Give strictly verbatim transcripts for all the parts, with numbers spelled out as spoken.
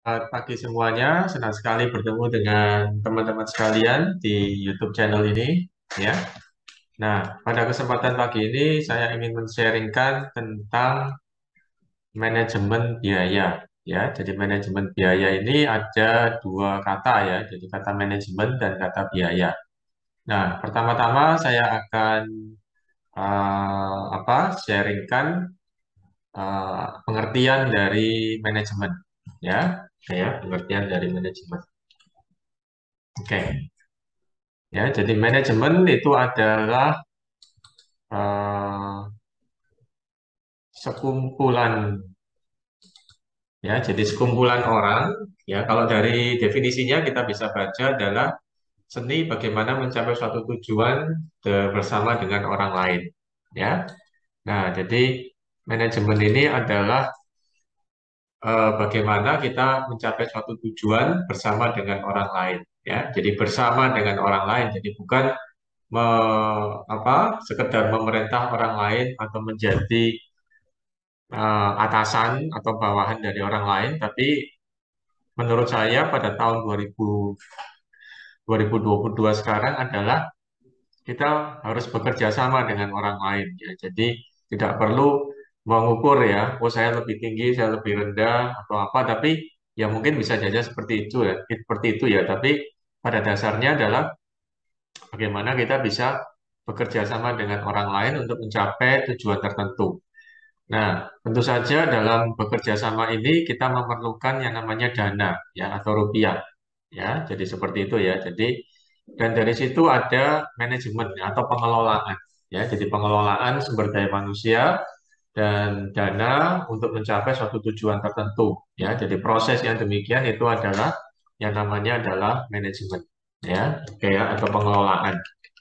Selamat pagi semuanya, senang sekali bertemu dengan teman-teman sekalian di YouTube channel ini, ya. Nah, pada kesempatan pagi ini saya ingin men-sharingkan tentang manajemen biaya, ya. Jadi manajemen biaya ini ada dua kata ya, jadi kata manajemen dan kata biaya. Nah, pertama-tama saya akan eh, apa sharingkan eh, pengertian dari manajemen, ya. Oke ya, pengertian dari manajemen. Oke. Ya, jadi manajemen itu adalah eh, sekumpulan ya, jadi sekumpulan orang ya. Kalau dari definisinya kita bisa baca adalah seni bagaimana mencapai suatu tujuan de- bersama dengan orang lain. Ya. Nah, jadi manajemen ini adalah eh, bagaimana kita mencapai suatu tujuan bersama dengan orang lain. Ya, jadi bersama dengan orang lain. Jadi bukan me, apa sekedar memerintah orang lain atau menjadi eh, atasan atau bawahan dari orang lain, tapi menurut saya pada tahun dua ribu, dua ribu dua puluh dua sekarang adalah kita harus bekerja sama dengan orang lain ya. Jadi tidak perlu mengukur ya, oh saya lebih tinggi, saya lebih rendah atau apa, tapi ya mungkin bisa saja seperti itu ya, seperti itu ya, tapi pada dasarnya adalah bagaimana kita bisa bekerja sama dengan orang lain untuk mencapai tujuan tertentu. Nah, tentu saja dalam bekerja sama ini kita memerlukan yang namanya dana ya atau rupiah ya. Jadi seperti itu ya. Jadi dan dari situ ada manajemen ya, atau pengelolaan ya. Jadi pengelolaan sumber daya manusia dan dana untuk mencapai suatu tujuan tertentu ya. Jadi proses yang demikian itu adalah yang namanya adalah manajemen ya. Oke ya, atau pengelolaan.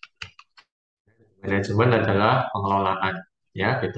Manajemen adalah pengelolaan ya gitu.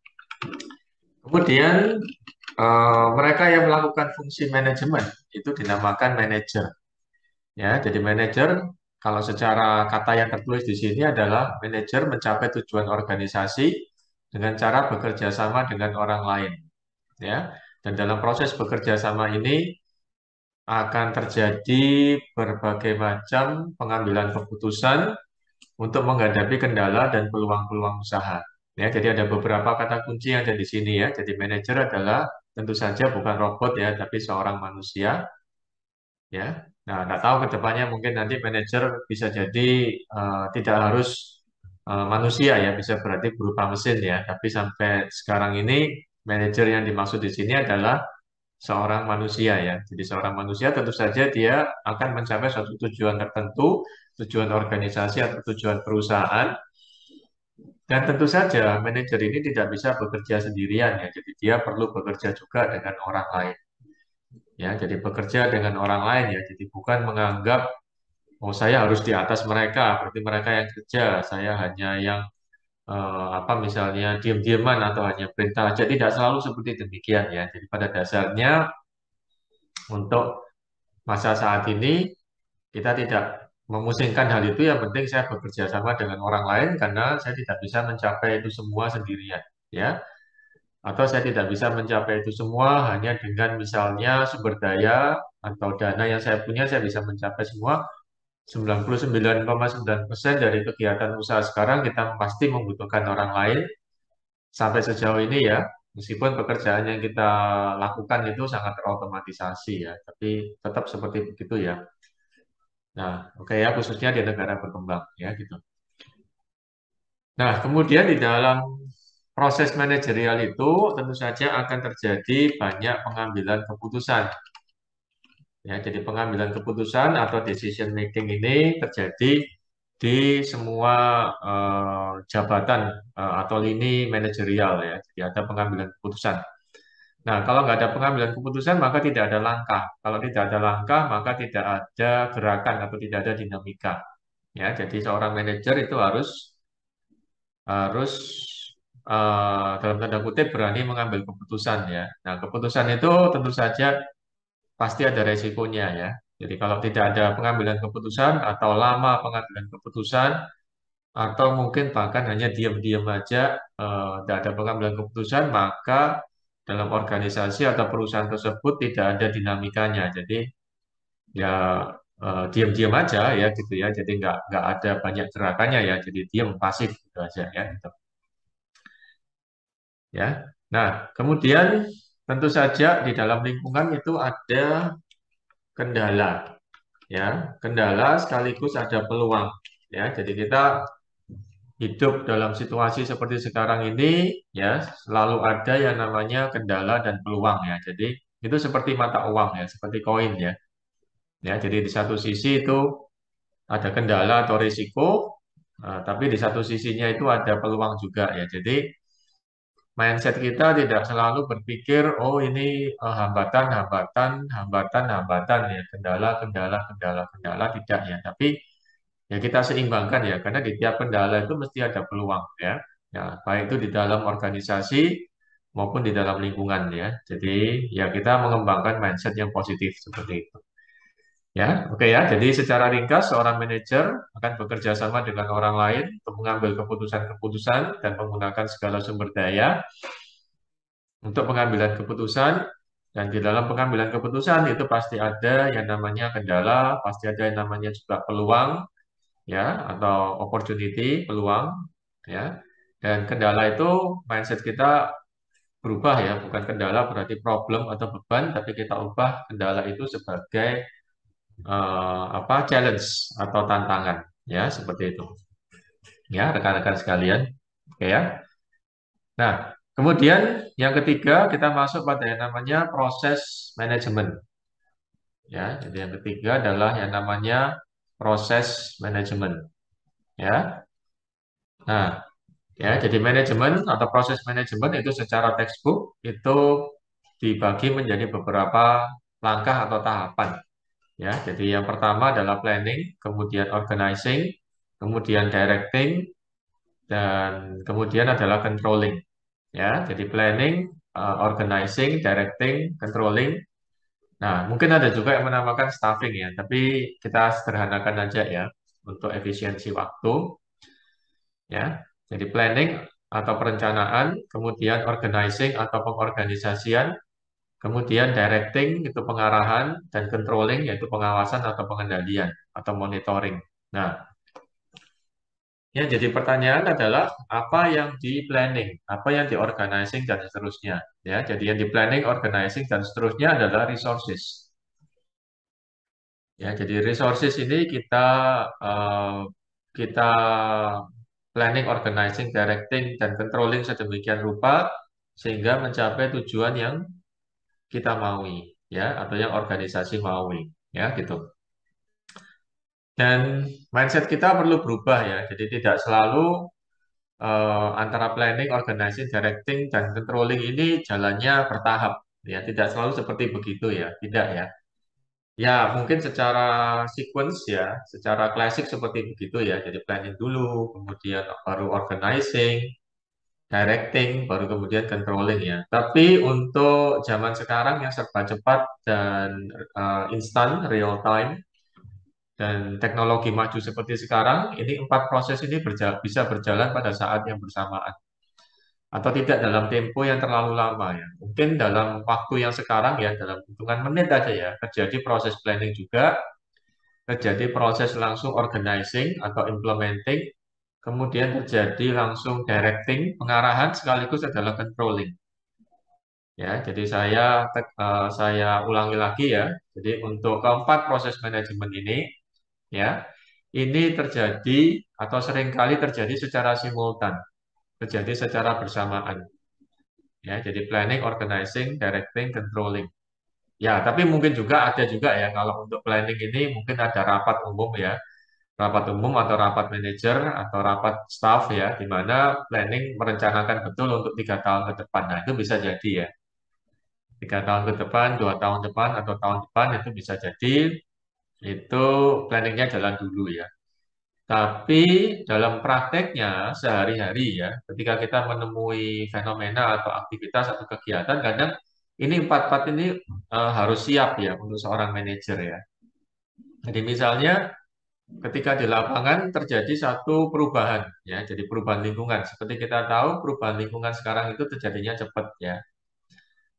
Kemudian eh, mereka yang melakukan fungsi manajemen itu dinamakan manajer. Ya, jadi manajer kalau secara kata yang tertulis di sini adalah manajer mencapai tujuan organisasi dengan cara bekerja sama dengan orang lain. Ya, dan dalam proses bekerja sama ini akan terjadi berbagai macam pengambilan keputusan untuk menghadapi kendala dan peluang-peluang usaha. Ya, jadi ada beberapa kata kunci yang ada di sini ya. Jadi manajer adalah tentu saja bukan robot ya, tapi seorang manusia ya. Nah, nggak tahu ke depannya mungkin nanti manajer bisa jadi eh, tidak harus eh, manusia ya, bisa berarti berupa mesin ya. Tapi sampai sekarang ini manajer yang dimaksud di sini adalah seorang manusia ya. Jadi seorang manusia tentu saja dia akan mencapai suatu tujuan tertentu, tujuan organisasi atau tujuan perusahaan. Dan tentu saja manajer ini tidak bisa bekerja sendirian ya. Jadi dia perlu bekerja juga dengan orang lain. Ya, jadi bekerja dengan orang lain ya. Jadi bukan menganggap oh saya harus di atas mereka, berarti mereka yang kerja, saya hanya yang eh, apa misalnya diam-diaman atau hanya perintah aja. Tidak selalu seperti demikian ya. Jadi pada dasarnya untuk masa saat ini kita tidak memusingkan hal itu. Yang penting saya bekerja sama dengan orang lain karena saya tidak bisa mencapai itu semua sendirian. Ya, atau saya tidak bisa mencapai itu semua hanya dengan misalnya sumber daya atau dana yang saya punya, saya bisa mencapai semua. sembilan puluh sembilan koma sembilan persen dari kegiatan usaha sekarang kita pasti membutuhkan orang lain sampai sejauh ini ya. Meskipun pekerjaan yang kita lakukan itu sangat terotomatisasi ya, tapi tetap seperti begitu ya. Nah, oke ya, khususnya di negara berkembang ya gitu. Nah, kemudian di dalam proses manajerial itu tentu saja akan terjadi banyak pengambilan keputusan. Ya, jadi pengambilan keputusan atau decision making ini terjadi di semua eh, jabatan eh, atau lini manajerial ya. Jadi ada pengambilan keputusan. Nah, kalau nggak ada pengambilan keputusan maka tidak ada langkah. Kalau tidak ada langkah maka tidak ada gerakan atau tidak ada dinamika. Ya, jadi seorang manajer itu harus harus eh, dalam tanda kutip berani mengambil keputusan ya. Nah, keputusan itu tentu saja pasti ada resikonya ya. Jadi kalau tidak ada pengambilan keputusan atau lama pengambilan keputusan atau mungkin bahkan hanya diam-diam aja eh, tidak ada pengambilan keputusan maka dalam organisasi atau perusahaan tersebut tidak ada dinamikanya. Jadi ya eh, diam-diam aja ya gitu ya. Jadi nggak nggak ada banyak gerakannya ya. Jadi diam pasif gitu aja ya. Gitu. Ya. Nah, kemudian tentu saja di dalam lingkungan itu ada kendala ya. Kendala sekaligus ada peluang ya. Jadi kita hidup dalam situasi seperti sekarang ini ya selalu ada yang namanya kendala dan peluang ya. Jadi itu seperti mata uang ya, seperti koin ya. Ya, jadi di satu sisi itu ada kendala atau risiko, eh, tapi di satu sisinya itu ada peluang juga ya. Jadi mindset kita tidak selalu berpikir, oh ini eh, hambatan, hambatan, hambatan, hambatan ya, kendala, kendala, kendala, kendala tidak ya. Tapi ya kita seimbangkan ya, karena di tiap kendala itu mesti ada peluang ya. Ya, baik itu di dalam organisasi maupun di dalam lingkungan ya. Jadi ya kita mengembangkan mindset yang positif seperti itu. Ya, oke ya. Jadi secara ringkas seorang manajer akan bekerja sama dengan orang lain untuk mengambil keputusan-keputusan dan menggunakan segala sumber daya untuk pengambilan keputusan. Dan di dalam pengambilan keputusan itu pasti ada yang namanya kendala, pasti ada yang namanya juga peluang, ya atau opportunity peluang ya dan kendala itu mindset kita berubah ya bukan kendala berarti problem atau beban tapi kita ubah kendala itu sebagai eh, apa challenge atau tantangan ya seperti itu ya rekan-rekan sekalian oke ya nah kemudian yang ketiga kita masuk pada yang namanya proses manajemen ya jadi yang ketiga adalah yang namanya proses manajemen ya nah ya, jadi manajemen atau proses manajemen itu secara textbook itu dibagi menjadi beberapa langkah atau tahapan. Ya, jadi yang pertama adalah planning, kemudian organizing, kemudian directing, dan kemudian adalah controlling. Ya, jadi planning, uh, organizing, directing, controlling. Nah, mungkin ada juga yang menamakan staffing ya, tapi kita sederhanakan aja ya untuk efisiensi waktu. Ya, jadi planning atau perencanaan, kemudian organizing atau pengorganisasian, kemudian directing itu pengarahan dan controlling yaitu pengawasan atau pengendalian atau monitoring. Nah, ya jadi pertanyaan adalah apa yang di planning, apa yang di organizing dan seterusnya. Ya, jadi yang di planning, organizing dan seterusnya adalah resources. Ya, jadi resources ini kita eh, kita planning, organizing, directing, dan controlling sedemikian rupa sehingga mencapai tujuan yang kita maui, ya, atau yang organisasi maui, ya, gitu. Dan mindset kita perlu berubah ya, jadi tidak selalu eh, antara planning, organizing, directing, dan controlling ini jalannya bertahap, ya, tidak selalu seperti begitu ya, tidak ya. Ya, mungkin secara sequence ya, secara klasik seperti begitu ya. Jadi planning dulu, kemudian baru organizing, directing, baru kemudian controlling ya. Tapi untuk zaman sekarang yang serba cepat dan uh, instan, real time, dan teknologi maju seperti sekarang, ini empat proses ini berja- bisa berjalan pada saat yang bersamaan. Atau tidak dalam tempo yang terlalu lama ya. Mungkin dalam waktu yang sekarang ya, dalam hitungan menit aja ya, terjadi proses planning juga, terjadi proses langsung organizing atau implementing, kemudian terjadi langsung directing, pengarahan sekaligus adalah controlling. Ya, jadi saya tek- eh, saya ulangi lagi ya. Jadi untuk keempat proses manajemen ini, ya, ini terjadi atau seringkali terjadi secara simultan, terjadi secara bersamaan. Ya, jadi planning, organizing, directing, controlling. Ya, tapi mungkin juga ada juga ya kalau untuk planning ini mungkin ada rapat umum ya, rapat umum atau rapat manajer atau rapat staff ya, di mana planning merencanakan betul untuk tiga tahun ke depan. Nah, itu bisa jadi ya. Tiga tahun ke depan, dua tahun depan, atau tahun depan itu bisa jadi itu planningnya jalan dulu ya. Tapi dalam prakteknya sehari-hari ya, ketika kita menemui fenomena atau aktivitas atau kegiatan, kadang ini empat-empat ini eh, harus siap ya untuk seorang manajer ya. Jadi misalnya ketika di lapangan terjadi satu perubahan ya, jadi perubahan lingkungan. Seperti kita tahu perubahan lingkungan sekarang itu terjadinya cepat ya.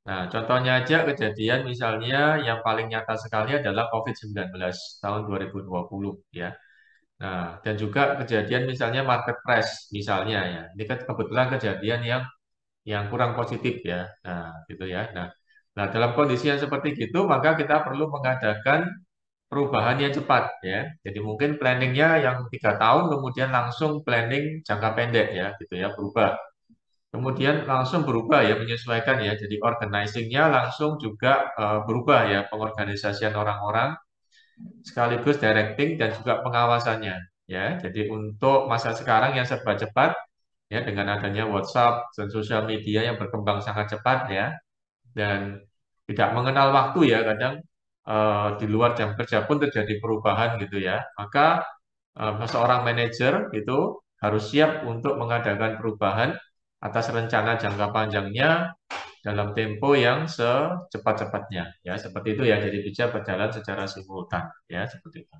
Nah, contohnya aja kejadian misalnya yang paling nyata sekali adalah covid sembilan belas tahun dua ribu dua puluh ya. Nah, dan juga kejadian misalnya market crash misalnya ya. Ini kan kebetulan kejadian yang yang kurang positif ya. Nah, gitu ya. Nah, nah dalam kondisi yang seperti itu maka kita perlu mengadakan perubahan yang cepat ya. Jadi mungkin planningnya yang tiga tahun kemudian langsung planning jangka pendek ya, gitu ya, berubah. Kemudian langsung berubah ya, menyesuaikan ya. Jadi organizingnya langsung juga eh, berubah ya, pengorganisasian orang-orang sekaligus directing dan juga pengawasannya ya. Jadi untuk masa sekarang yang serba cepat ya, dengan adanya WhatsApp dan sosial media yang berkembang sangat cepat ya, dan tidak mengenal waktu ya, kadang eh, di luar jam kerja pun terjadi perubahan gitu ya. Maka eh, seorang manajer itu harus siap untuk mengadakan perubahan atas rencana jangka panjangnya dalam tempo yang secepat-cepatnya ya, seperti itu ya. Jadi bisa berjalan secara simultan ya, seperti itu.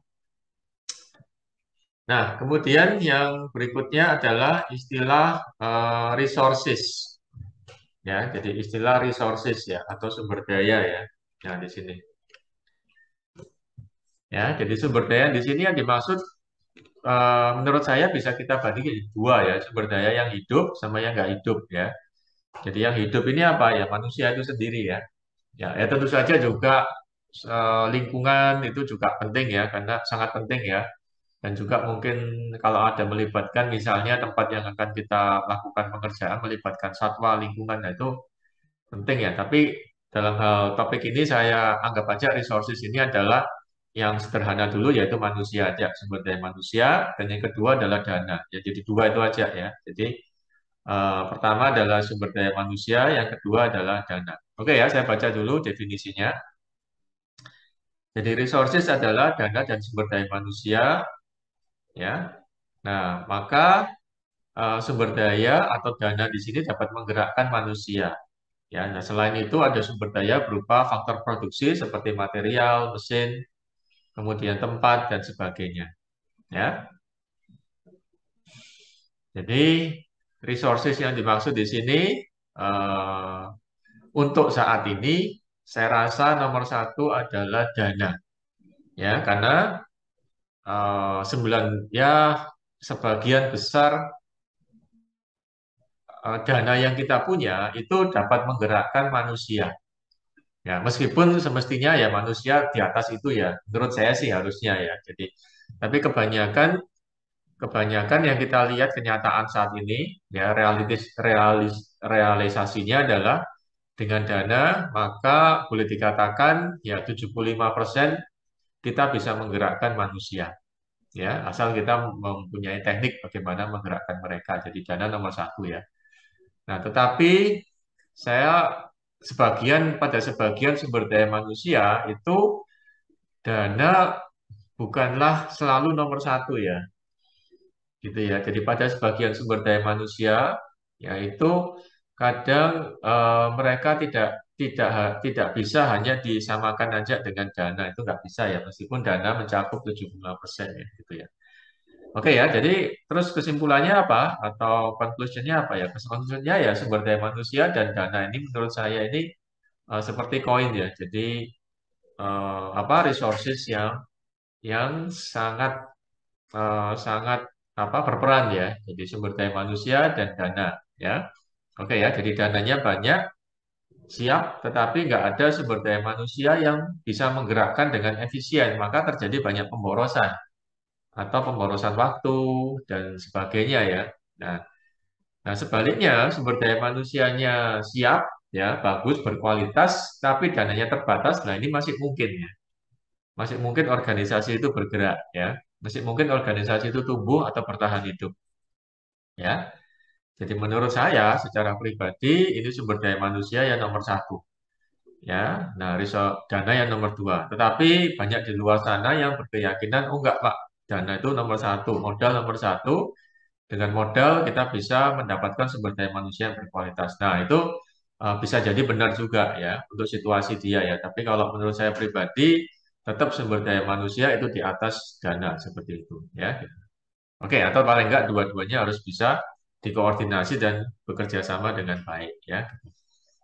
Nah, kemudian yang berikutnya adalah istilah eh, resources ya. Jadi istilah resources ya, atau sumber daya ya. Nah, di sini ya. Jadi sumber daya di sini yang dimaksud eh, menurut saya bisa kita bagi jadi dua ya, sumber daya yang hidup sama yang nggak hidup ya. Jadi yang hidup ini apa ya? Manusia itu sendiri ya. Ya, ya tentu saja juga eh, lingkungan itu juga penting ya, karena sangat penting ya. Dan juga mungkin kalau ada melibatkan misalnya tempat yang akan kita lakukan pekerjaan melibatkan satwa lingkungan, nah itu penting ya. Tapi dalam hal topik ini saya anggap aja resources ini adalah yang sederhana dulu, yaitu manusia aja, sumber daya manusia, dan yang kedua adalah dana. Ya, jadi dua itu aja ya. Jadi eh, pertama adalah sumber daya manusia, yang kedua adalah dana. Oke ya, saya baca dulu definisinya. Jadi resources adalah dana dan sumber daya manusia ya. Nah, maka eh, sumber daya atau dana di sini dapat menggerakkan manusia. Ya, nah selain itu ada sumber daya berupa faktor produksi seperti material, mesin, kemudian tempat dan sebagainya. Ya, jadi resources yang dimaksud di sini eh, untuk saat ini saya rasa nomor satu adalah dana. Ya, karena eh, sembilan ya sebagian besar eh, dana yang kita punya itu dapat menggerakkan manusia. Ya, meskipun semestinya ya manusia di atas itu ya, menurut saya sih harusnya ya. Jadi, tapi kebanyakan kebanyakan yang kita lihat kenyataan saat ini ya, realitis realis, realisasinya adalah dengan dana maka boleh dikatakan ya tujuh puluh lima persen kita bisa menggerakkan manusia ya, asal kita mempunyai teknik bagaimana menggerakkan mereka. Jadi dana nomor satu ya. Nah, tetapi saya sebagian pada sebagian sumber daya manusia itu dana bukanlah selalu nomor satu ya, gitu ya. Jadi pada sebagian sumber daya manusia yaitu kadang eh, mereka tidak tidak ha- tidak bisa hanya disamakan aja dengan dana, itu nggak bisa ya, meskipun dana mencakup tujuh puluh lima persen ya, gitu ya. Oke ya, jadi terus kesimpulannya apa atau conclusionnya apa ya? Kesimpulannya ya sumber daya manusia dan dana ini menurut saya ini eh, seperti koin ya. Jadi eh, apa resources yang yang sangat eh, sangat apa berperan ya. Jadi sumber daya manusia dan dana ya. Oke ya, jadi dananya banyak siap, tetapi nggak ada sumber daya manusia yang bisa menggerakkan dengan efisien, maka terjadi banyak pemborosan atau pemborosan waktu dan sebagainya ya. Nah, nah sebaliknya sumber daya manusianya siap ya, bagus, berkualitas, tapi dananya terbatas. Nah, ini masih mungkin ya. Masih mungkin organisasi itu bergerak ya. Masih mungkin organisasi itu tumbuh atau bertahan hidup ya. Jadi menurut saya secara pribadi ini sumber daya manusia yang nomor satu ya. Nah, risol dana yang nomor dua. Tetapi banyak di luar sana yang berkeyakinan, oh enggak Pak, dana itu nomor satu, modal nomor satu. Dengan modal kita bisa mendapatkan sumber daya manusia yang berkualitas. Nah, itu uh, bisa jadi benar juga ya untuk situasi dia ya. Tapi kalau menurut saya pribadi, tetap sumber daya manusia itu di atas dana seperti itu ya. Oke, atau paling enggak dua-duanya harus bisa dikoordinasi dan bekerja sama dengan baik ya.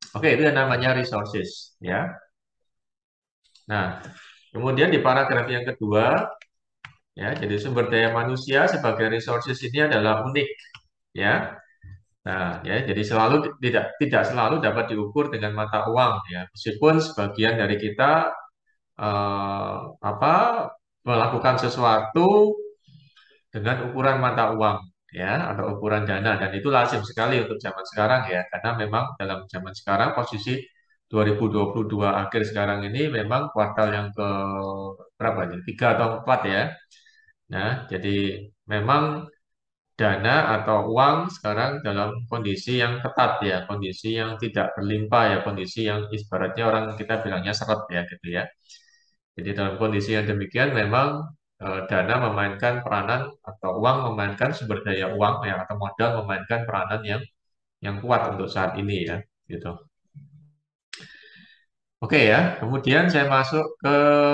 Oke, itu yang namanya resources, ya. Nah, kemudian di paragraf yang kedua, ya, jadi sumber daya manusia sebagai resources ini adalah unik, ya. Nah, ya, jadi selalu tidak tidak selalu dapat diukur dengan mata uang, ya. Meskipun sebagian dari kita eh, apa melakukan sesuatu dengan ukuran mata uang, ya, atau ukuran dana, dan itu lazim sekali untuk zaman sekarang, ya, karena memang dalam zaman sekarang posisi dua ribu dua puluh dua akhir sekarang ini memang kuartal yang ke berapa nih? Tiga atau empat, ya. Nah, jadi memang dana atau uang sekarang dalam kondisi yang ketat, ya, kondisi yang tidak berlimpah, ya, kondisi yang ibaratnya orang kita bilangnya seret, ya, gitu, ya. Jadi dalam kondisi yang demikian memang eh, dana memainkan peranan atau uang memainkan sumber daya uang, ya, atau modal memainkan peranan yang yang kuat untuk saat ini, ya, gitu. Oke, ya. Kemudian saya masuk ke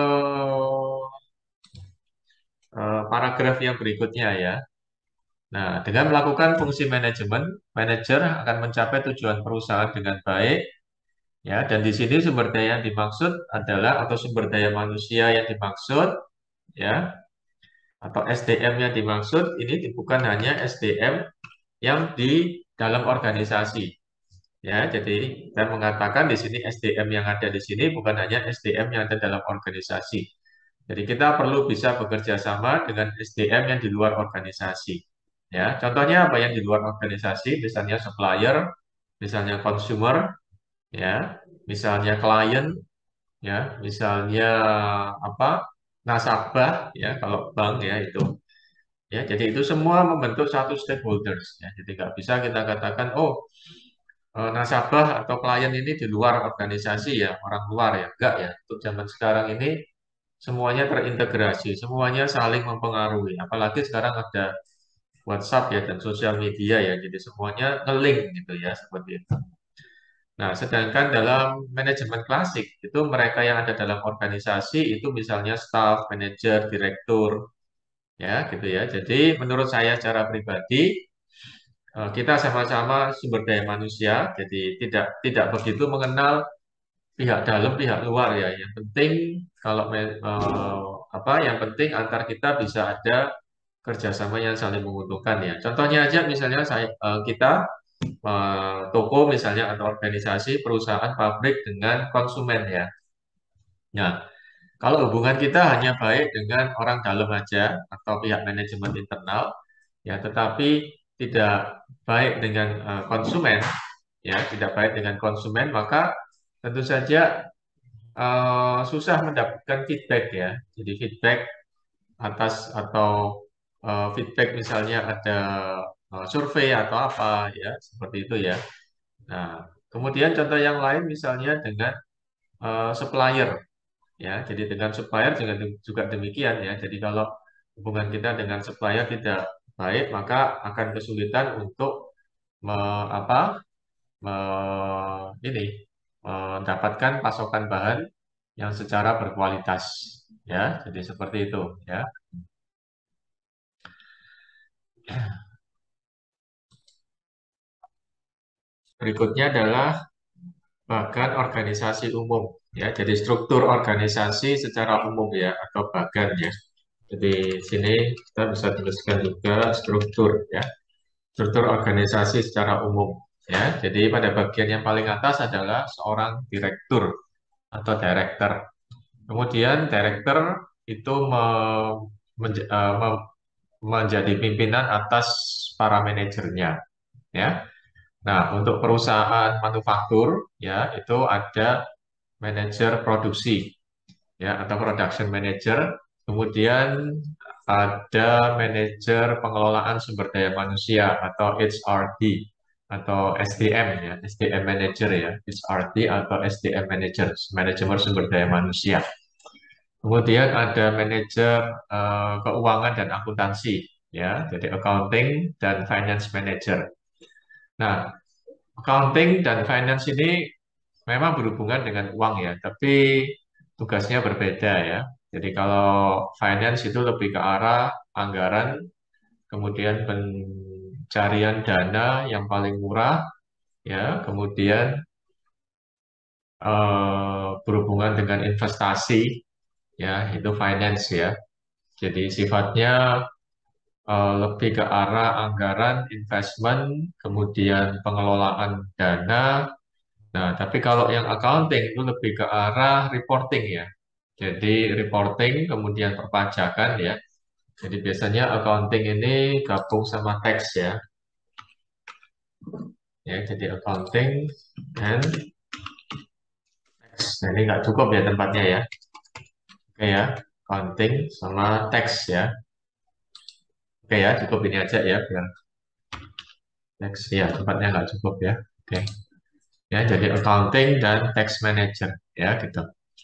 eh, paragraf yang berikutnya, ya. Nah, dengan melakukan fungsi manajemen, manajer akan mencapai tujuan perusahaan dengan baik, ya. Dan di sini sumber daya yang dimaksud adalah atau sumber daya manusia yang dimaksud, ya, atau S D M yang dimaksud ini bukan hanya S D M yang di dalam organisasi. Ya, jadi saya mengatakan di sini S D M yang ada di sini bukan hanya S D M yang ada dalam organisasi. Jadi kita perlu bisa bekerja sama dengan S D M yang di luar organisasi. Ya, contohnya apa yang di luar organisasi? Misalnya supplier, misalnya consumer, ya, misalnya klien, ya, misalnya apa? Nasabah, ya, kalau bank, ya, itu. Ya, jadi itu semua membentuk satu stakeholders. Ya, jadi nggak bisa kita katakan, oh, eh, nasabah atau klien ini di luar organisasi, ya, orang luar, ya. Enggak, ya. Untuk zaman sekarang ini semuanya terintegrasi, semuanya saling mempengaruhi. Apalagi sekarang ada WhatsApp, ya, dan sosial media, ya. Jadi semuanya nge-link gitu, ya, seperti itu. Nah, sedangkan dalam manajemen klasik itu mereka yang ada dalam organisasi itu misalnya staff, manajer, direktur, ya, gitu, ya. Jadi menurut saya secara pribadi eh, kita sama-sama sumber daya manusia, jadi tidak tidak begitu mengenal pihak dalam, pihak luar, ya. Yang penting kalau me- eh, apa? Yang penting antar kita bisa ada kerjasama yang saling menguntungkan, ya. Contohnya aja misalnya saya eh, kita eh, toko misalnya atau organisasi perusahaan pabrik dengan konsumen, ya. Nah, kalau hubungan kita hanya baik dengan orang dalam aja atau pihak manajemen internal, ya, tetapi tidak baik dengan eh, konsumen, ya, tidak baik dengan konsumen, maka tentu saja eh, susah mendapatkan feedback, ya. Jadi feedback atas atau eh, feedback misalnya ada eh, survei atau apa, ya, seperti itu, ya. Nah, kemudian contoh yang lain misalnya dengan eh, supplier. Ya, jadi dengan supplier juga juga demikian, ya. Jadi kalau hubungan kita dengan supplier tidak baik, maka akan kesulitan untuk me, apa, me- ini mendapatkan pasokan bahan yang secara berkualitas, ya. Jadi seperti itu, ya. Berikutnya adalah bagan organisasi umum, ya. Jadi struktur organisasi secara umum, ya, atau bagan, ya. Jadi sini kita bisa tuliskan juga struktur, ya. Struktur organisasi secara umum, ya. Jadi pada bagian yang paling atas adalah seorang direktur atau director. Kemudian director itu me- menj- eh, me- menjadi pimpinan atas para manajernya, ya. Nah, untuk perusahaan manufaktur, ya, itu ada manajer produksi, ya, atau production manager. Kemudian ada manajer pengelolaan sumber daya manusia atau H R D atau S D M, ya, S D M manager, ya, H R D atau S D M manager, manajemen sumber daya manusia. Kemudian ada manajer eh, keuangan dan akuntansi, ya, jadi accounting dan finance manager. Nah, accounting dan finance ini memang berhubungan dengan uang, ya, tapi tugasnya berbeda, ya. Jadi kalau finance itu lebih ke arah anggaran, kemudian pencarian dana yang paling murah, ya, kemudian eh, berhubungan dengan investasi, ya itu finance ya. Jadi sifatnya eh, lebih ke arah anggaran, investment, kemudian pengelolaan dana. Nah, tapi kalau yang accounting itu lebih ke arah reporting ya. Jadi reporting, kemudian perpajakan ya. Jadi biasanya accounting ini gabung sama tax ya. Ya, jadi accounting and tax. Nah, ini nggak cukup ya tempatnya ya. Oke ya, accounting sama tax ya. Oke ya, cukup ini aja ya biar tax ya tempatnya nggak cukup ya. Oke. Ya, jadi accounting dan tax manager ya gitu.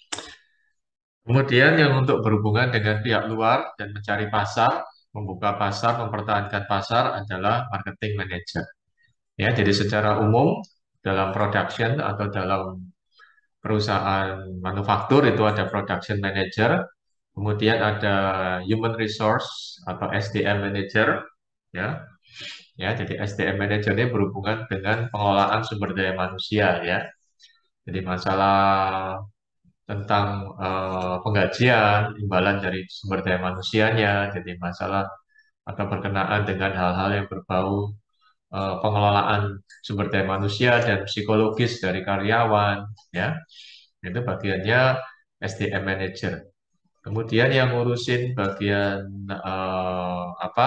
Kemudian yang untuk berhubungan dengan pihak luar dan mencari pasar, membuka pasar, mempertahankan pasar adalah marketing manager. Ya, jadi secara umum dalam production atau dalam perusahaan manufaktur itu ada production manager, kemudian ada human resource atau S D M manager, ya. Ya, jadi S D M manager ini berhubungan dengan pengelolaan sumber daya manusia ya. Jadi masalah tentang eh, penggajian, imbalan dari sumber daya manusianya, jadi masalah atau berkenaan dengan hal-hal yang berbau eh, pengelolaan sumber daya manusia dan psikologis dari karyawan, ya itu bagiannya S D M manager. Kemudian yang ngurusin bagian eh, apa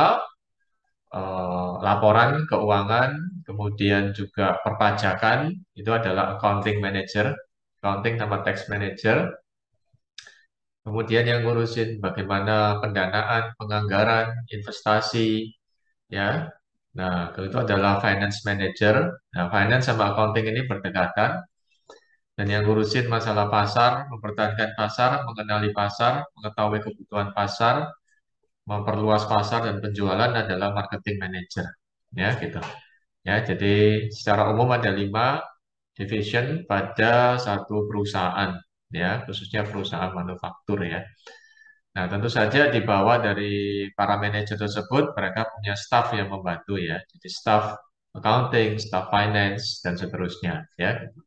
eh, laporan keuangan, kemudian juga perpajakan itu adalah accounting manager, accounting sama tax manager. Kemudian yang ngurusin bagaimana pendanaan, penganggaran, investasi, ya. Nah, itu adalah finance manager. Nah, finance sama accounting ini berdekatan. Dan yang ngurusin masalah pasar, mempertahankan pasar, mengenali pasar, mengetahui kebutuhan pasar, memperluas pasar dan penjualan adalah marketing manager. Ya, gitu. Ya, jadi secara umum ada lima division pada satu perusahaan, ya, khususnya perusahaan manufaktur ya. Nah, tentu saja di bawah dari para manajer tersebut, mereka punya staff yang membantu ya. Jadi staff accounting, staff finance, dan seterusnya ya.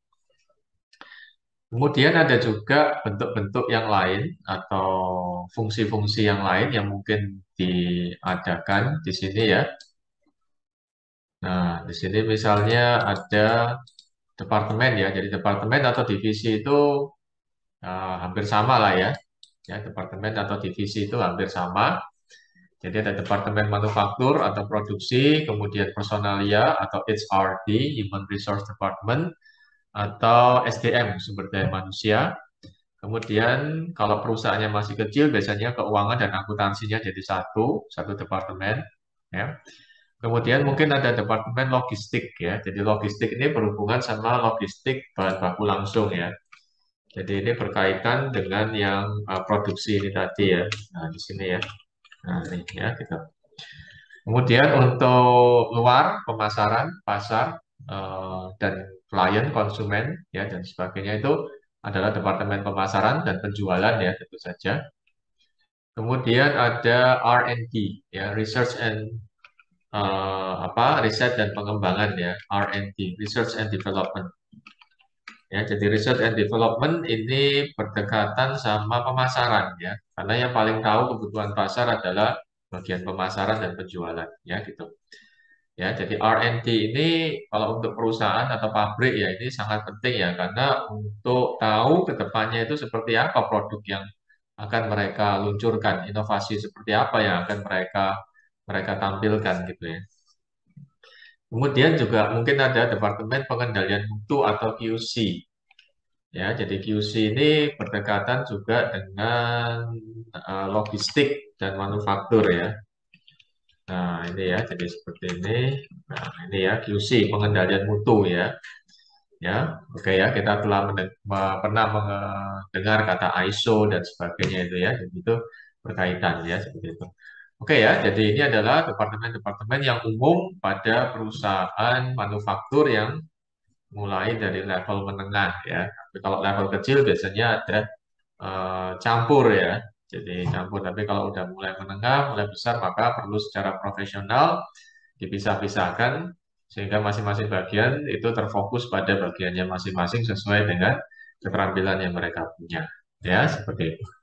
Kemudian ada juga bentuk-bentuk yang lain atau fungsi-fungsi yang lain yang mungkin diadakan di sini ya. Nah, di sini misalnya ada departemen ya. Jadi departemen atau divisi itu eh, hampir sama lah ya. Ya, departemen atau divisi itu hampir sama. Jadi ada departemen manufaktur atau produksi, kemudian personalia atau H R D, Human Resource Department, atau S D M, sumber daya manusia. Kemudian kalau perusahaannya masih kecil, biasanya keuangan dan akuntansinya jadi satu, satu departemen. Ya. Kemudian mungkin ada departemen logistik ya. Jadi logistik ini berhubungan sama logistik bahan baku langsung ya. Jadi ini berkaitan dengan yang uh, produksi ini tadi ya. Nah, di sini ya. Nah, ini ya kita. Kemudian untuk luar pemasaran, pasar eh, dan klien, konsumen ya dan sebagainya itu adalah departemen pemasaran dan penjualan ya tentu saja. Kemudian ada R and D ya, research and eh, apa riset dan pengembangan ya, R and D, research and development. Ya, jadi research and development ini berdekatan sama pemasaran ya, karena yang paling tahu kebutuhan pasar adalah bagian pemasaran dan penjualan ya gitu. Ya, jadi R and D ini kalau untuk perusahaan atau pabrik ya ini sangat penting ya karena untuk tahu ke depannya itu seperti apa produk yang akan mereka luncurkan, inovasi seperti apa yang akan mereka mereka tampilkan gitu ya. Kemudian juga mungkin ada departemen pengendalian mutu atau Q C. Ya, jadi Q C ini berdekatan juga dengan eh, logistik dan manufaktur ya. Nah, ini ya, jadi seperti ini. Nah, ini ya Q C, pengendalian mutu ya. Ya, oke ya, kita telah mende- me- pernah mendengar kata I S O dan sebagainya itu ya. Jadi itu berkaitan ya seperti itu. Oke ya, jadi ini adalah departemen-departemen yang umum pada perusahaan manufaktur yang mulai dari level menengah ya. Tapi kalau level kecil biasanya ada eh, campur ya. Jadi campur. Tapi kalau udah mulai menengah, mulai besar, maka perlu secara profesional dipisah-pisahkan sehingga masing-masing bagian itu terfokus pada bagiannya masing-masing sesuai dengan keterampilan yang mereka punya. Ya, seperti itu.